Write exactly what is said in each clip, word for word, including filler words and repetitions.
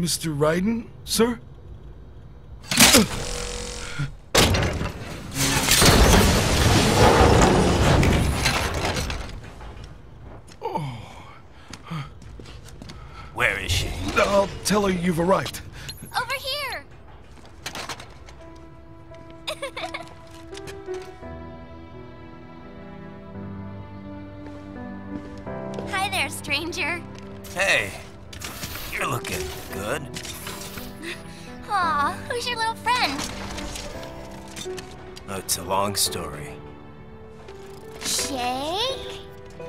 Mister Raiden, sir? Where is she? I'll tell her you've arrived. Over here! Hi there, stranger. Hey, you're looking good. Aw, who's your little friend? Oh, it's a long story. Shake?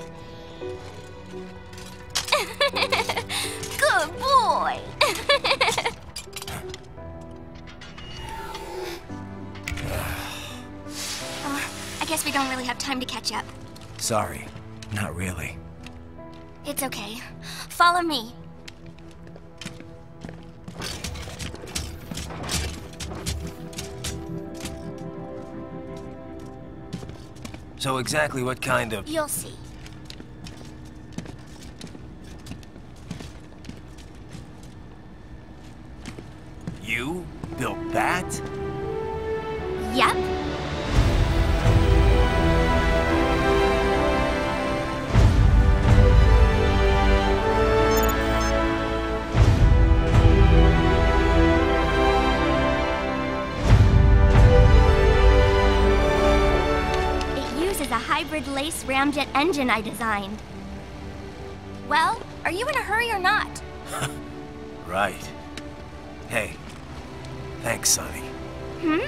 Good boy! uh, I guess we don't really have time to catch up. Sorry, not really. It's okay. Follow me. So exactly what kind of... You'll see. You built that? Yep. It uses a hybrid lace ramjet engine I designed. Well, are you in a hurry or not? Right. Hey, thanks, Sonny. Hmm?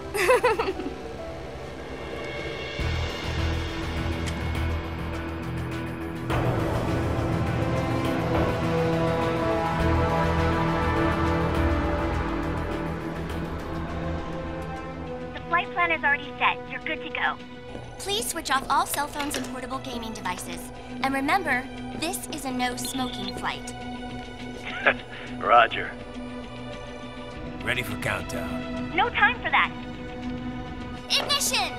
The flight plan is already set. You're good to go. Please switch off all cell phones and portable gaming devices. And remember, this is a no-smoking flight. Roger. Ready for countdown. No time for that. Ignition!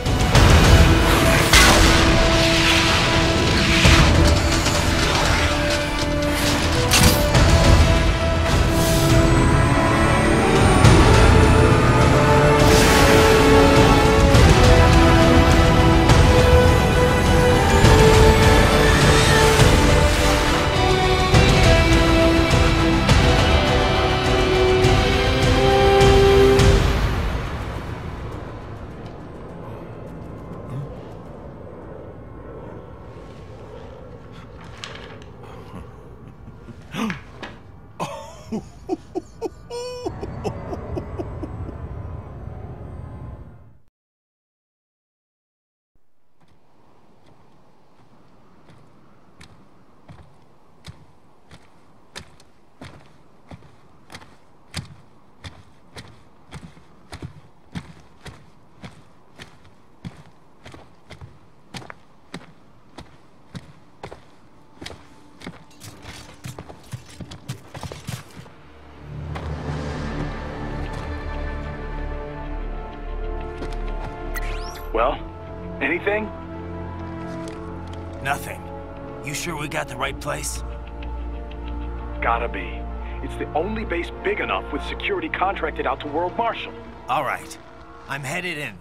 Well, anything? Nothing. You sure we got the right place? Gotta be. It's the only base big enough with security contracted out to World Marshal. All right. I'm headed in.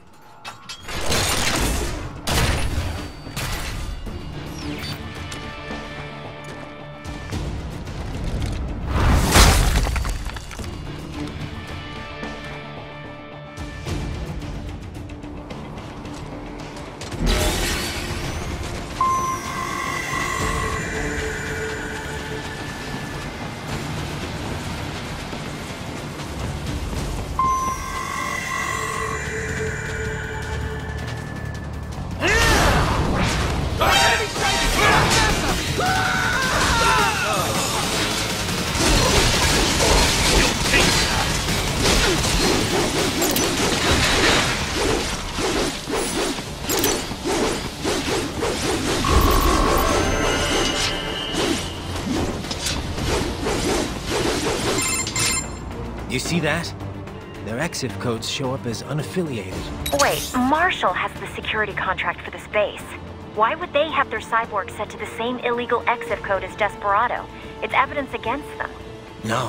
You see that? Their exif codes show up as unaffiliated. Wait, Marshall has the security contract for this base. Why would they have their cyborg set to the same illegal exif code as Desperado? It's evidence against them. No,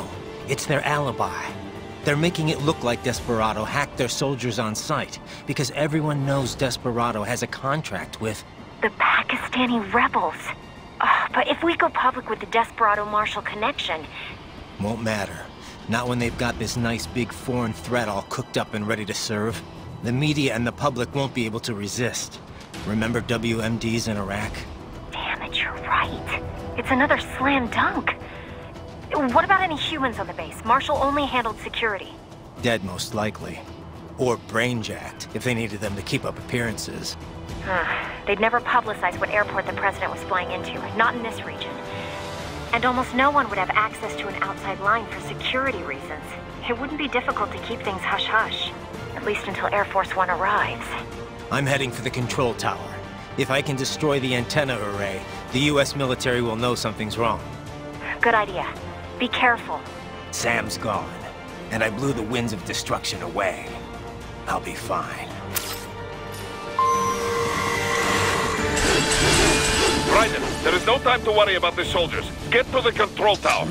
It's their alibi. They're making it look like Desperado hacked their soldiers on sight, because everyone knows Desperado has a contract with... The Pakistani rebels. Oh, but if we go public with the Desperado-Marshall connection... Won't matter. Not when they've got this nice big foreign threat all cooked up and ready to serve. The media and the public won't be able to resist. Remember W M Ds in Iraq? Damn it, you're right. It's another slam dunk. What about any humans on the base? Marshall only handled security. Dead, most likely. Or brain-jacked, if they needed them to keep up appearances. They'd never publicize what airport the president was flying into, not in this region. And almost no one would have access to an outside line for security reasons. It wouldn't be difficult to keep things hush-hush. At least until Air Force One arrives. I'm heading for the control tower. If I can destroy the antenna array, the U S military will know something's wrong. Good idea. Be careful. Sam's gone, and I blew the winds of destruction away. I'll be fine. Raiden, there is no time to worry about the soldiers. Get to the control tower.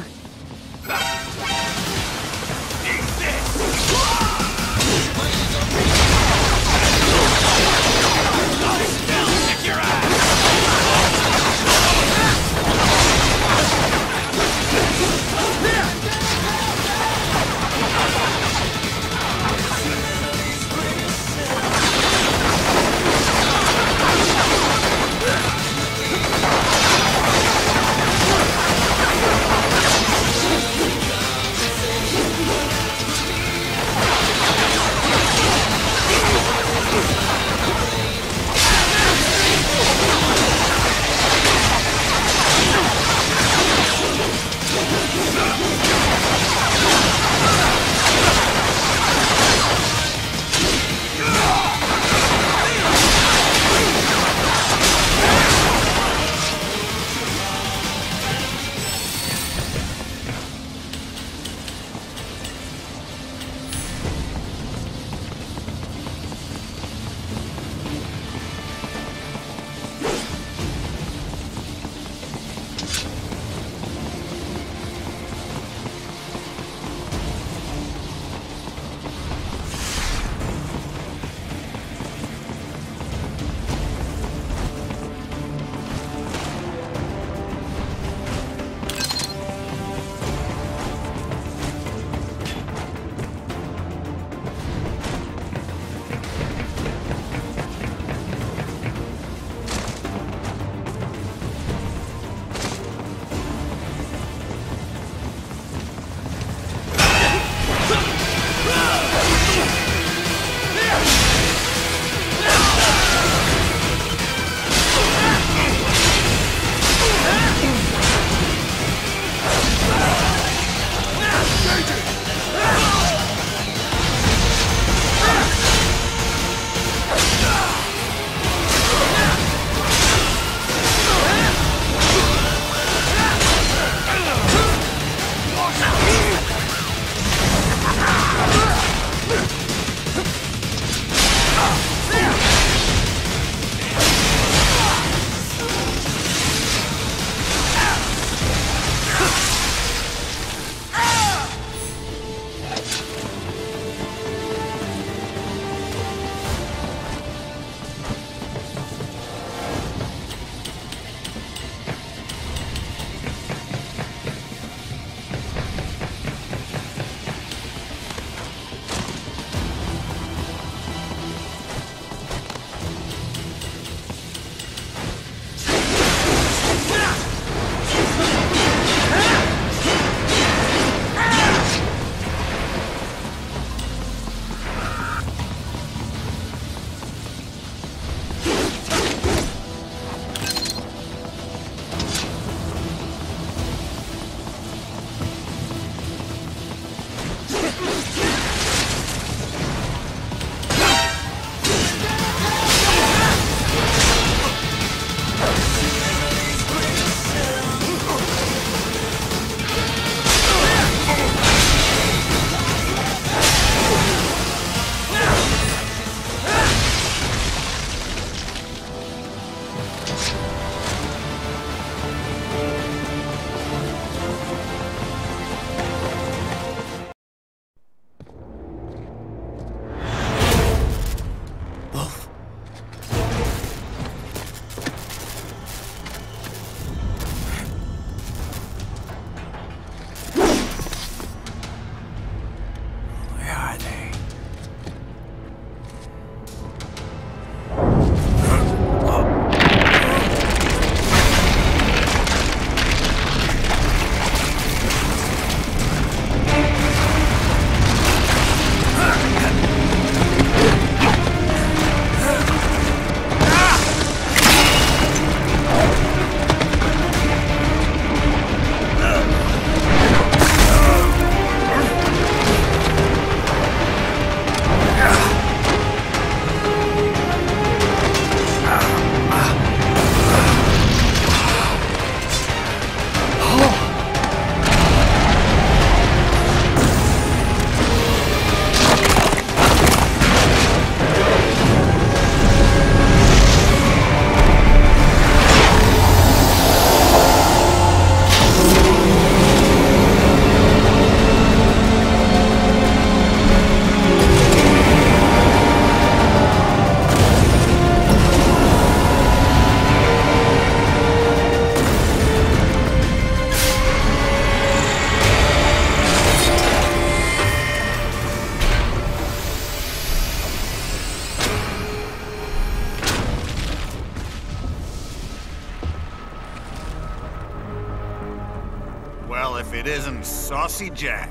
isn't Saucy Jack.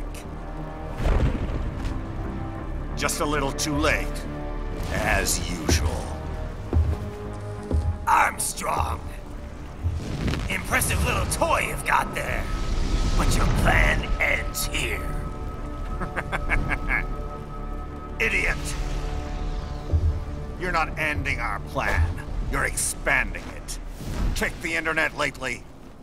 Just a little too late, as usual. Armstrong. Impressive little toy you've got there. But your plan ends here. Idiot! You're not ending our plan. You're expanding it. Check the internet lately.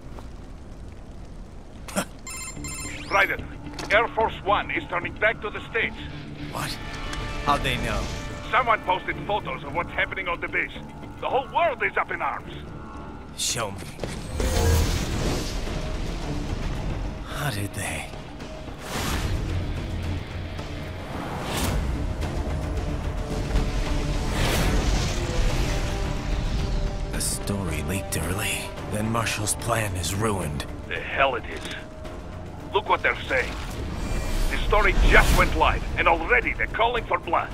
Raiden, Air Force One is turning back to the States. What? How'd they know? Someone posted photos of what's happening on the base. The whole world is up in arms. Show me. How did they? The story leaked early. Then Marshall's plan is ruined. The hell it is. Look what they're saying. The story just went live, and already they're calling for blood.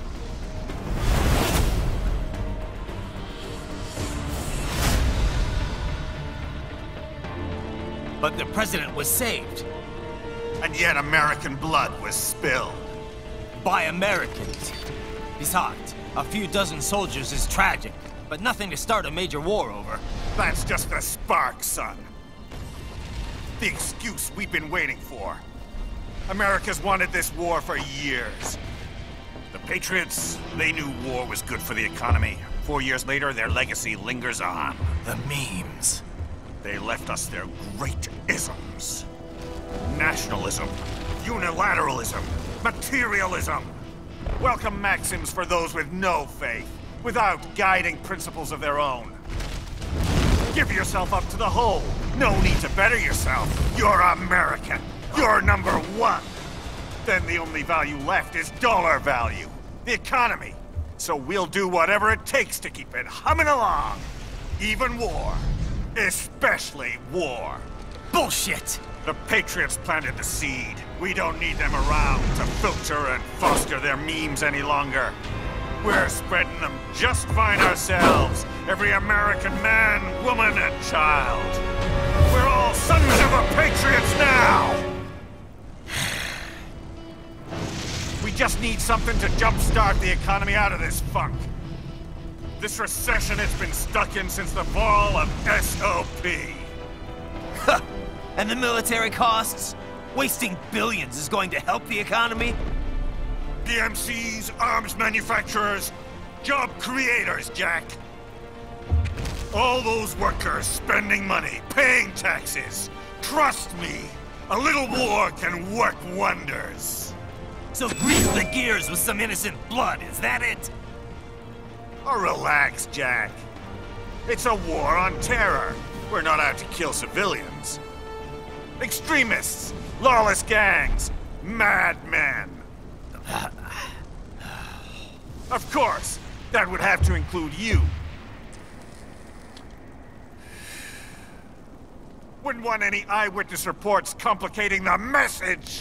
But the president was saved. And yet American blood was spilled. By Americans. Besides, a few dozen soldiers is tragic, but nothing to start a major war over. That's just the spark, son. The excuse we've been waiting for. America's wanted this war for years. The Patriots, they knew war was good for the economy. Four years later, their legacy lingers on. The memes. They left us their great isms. Nationalism, unilateralism, materialism. Welcome maxims for those with no faith, without guiding principles of their own. Give yourself up to the whole. No need to better yourself. You're American. You're number one. Then the only value left is dollar value. The economy. So we'll do whatever it takes to keep it humming along. Even war. Especially war. Bullshit! The Patriots planted the seed. We don't need them around to filter and foster their memes any longer. We're spreading them just fine ourselves. Every American man, woman, and child. We're all sons of the Patriots now! We just need something to jumpstart the economy out of this funk. This recession it's been stuck in since the fall of S O P. And the military costs? Wasting billions is going to help the economy? D M Cs, arms manufacturers, job creators, Jack. All those workers spending money, paying taxes. Trust me, a little war can work wonders. So grease the gears with some innocent blood, is that it? Oh, relax, Jack. It's a war on terror. We're not out to kill civilians. Extremists, lawless gangs, madmen. Of course, that would have to include you. Wouldn't want any eyewitness reports complicating the message.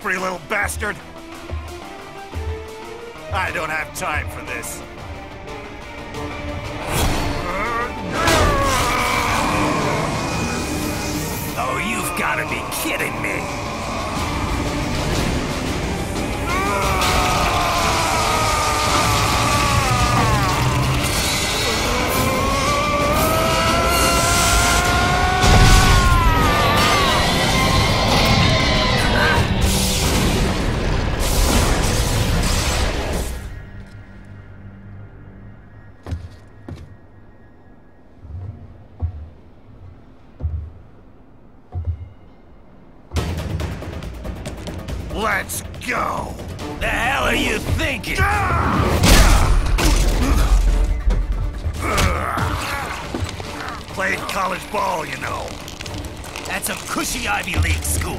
slippery little bastard! I don't have time for this. Oh, you've gotta be kidding me! Let's go! The hell are you thinking? Played college ball, you know. That's a cushy Ivy League school.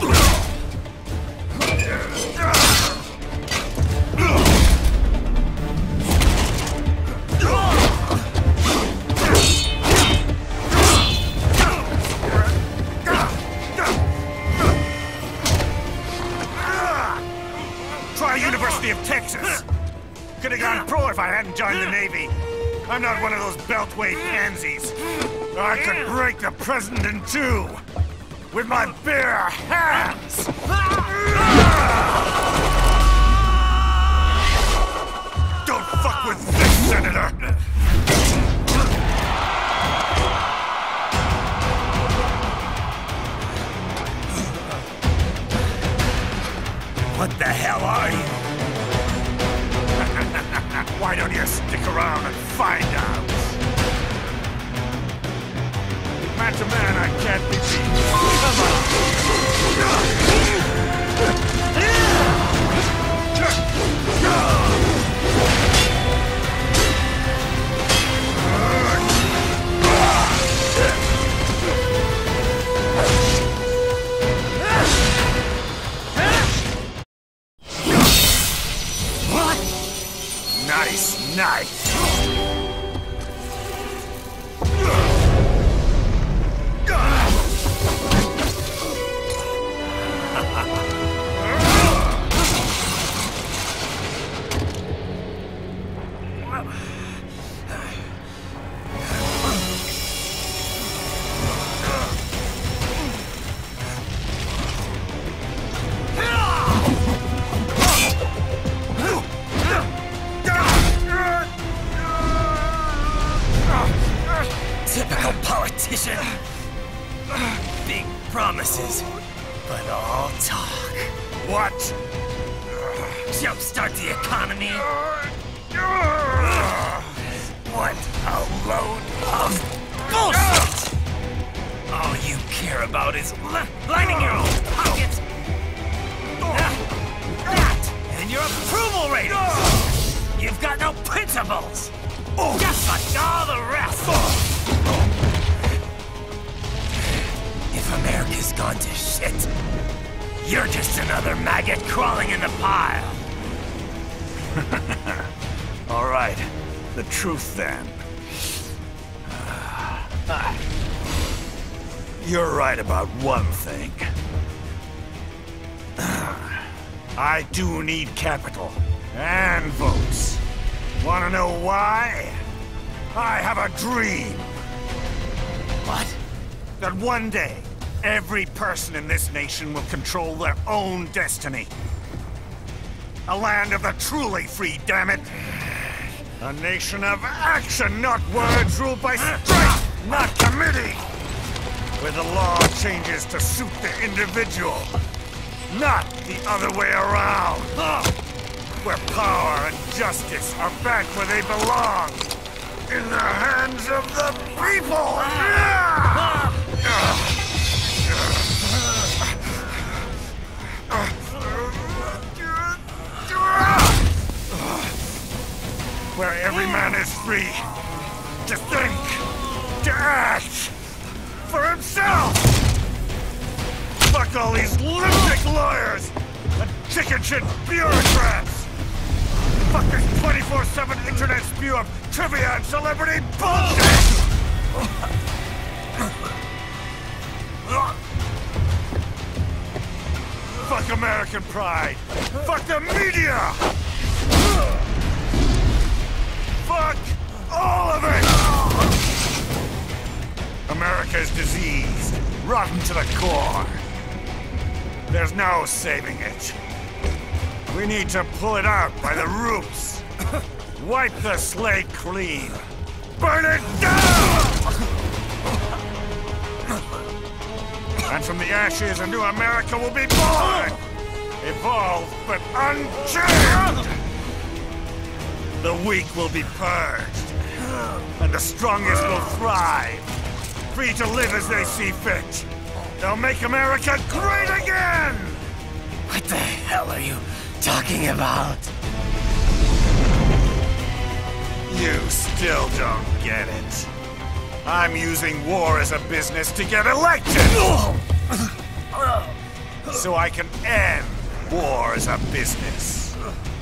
Try University of Texas. Could have gone pro if I hadn't joined the Navy. I'm not one of those beltway pansies. I could break the president in two with my bare hands. Don't fuck with this, Senator. What the hell are you? Why don't you stick around and find out? Match a man I can't be beat. What? Nice, nice. Typical politician. Big promises, but all talk. What? Jumpstart the economy. What a load of bullshit! All you care about is li lining your own pockets. That and your approval ratings. You've got no principles. Just like all the rest. If America's gone to shit, you're just another maggot crawling in the pile. All right, the truth then. You're right about one thing. I do need capital and votes. Wanna know why? I have a dream. What? That one day, every person in this nation will control their own destiny. A land of the truly free, damn it! A nation of action, not words, ruled by strength, not committee! Where the law changes to suit the individual, not the other way around! Where power and justice are back where they belong! In the hands of the people! Where every man is free to think, to act for himself! Fuck all these lunatic lawyers and chicken shit bureaucrats! Fuck this twenty-four seven internet spew of trivia and celebrity bullshit! Fuck American pride! Fuck the media! Fuck all of it! America is diseased, rotten to the core. There's no saving it. We need to pull it out by the roots. Wipe the slate clean. Burn it down! And from the ashes, a new America will be born! Evolved, but unchained! The weak will be purged, and the strongest will thrive, free to live as they see fit. They'll make America great again! What the hell are you talking about? You still don't get it. I'm using war as a business to get elected! So I can end war as a business.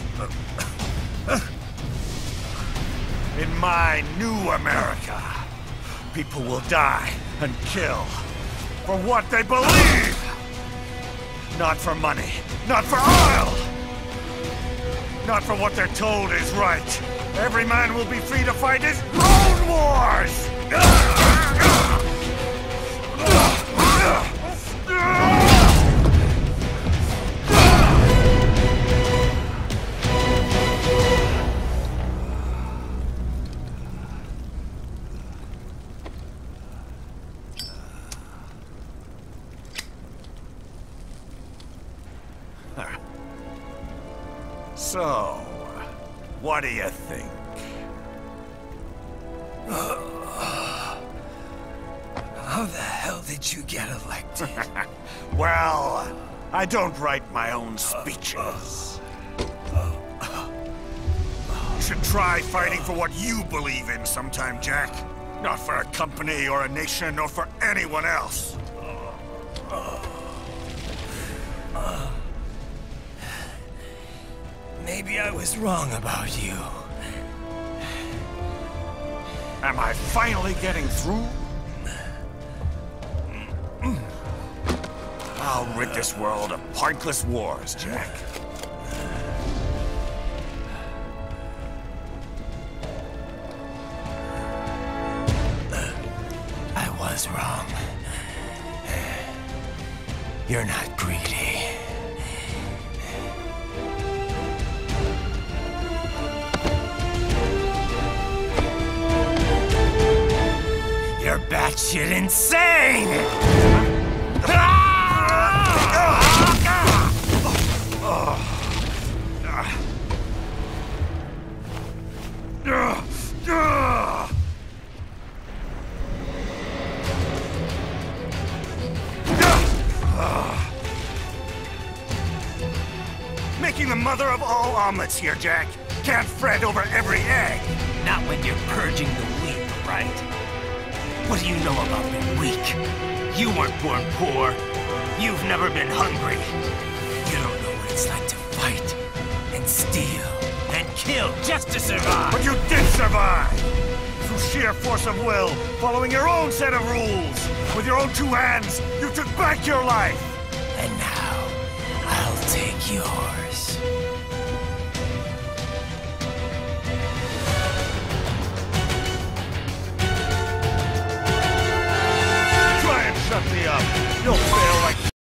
In my new America, people will die and kill for what they believe! Not for money, not for oil! Not for what they're told is right. Every man will be free to fight his own wars! So, what do you think? How the hell did you get elected? Well, I don't write my own speeches. You should try fighting for what you believe in sometime, Jack. Not for a company or a nation or for anyone else. Maybe I was wrong about you. Am I finally getting through? I'll rid this world of pointless wars, Jack. I was wrong. You're not greedy. You're batshit insane! Making the mother of all omelets here, Jack. Can't fret over every egg. Not when you're purging the weak, right? What do you know about being weak? You weren't born poor. You've never been hungry. You don't know what it's like to fight, and steal, and kill just to survive. But you did survive! Through sheer force of will, following your own set of rules. With your own two hands, you took back your life! And now, I'll take yours.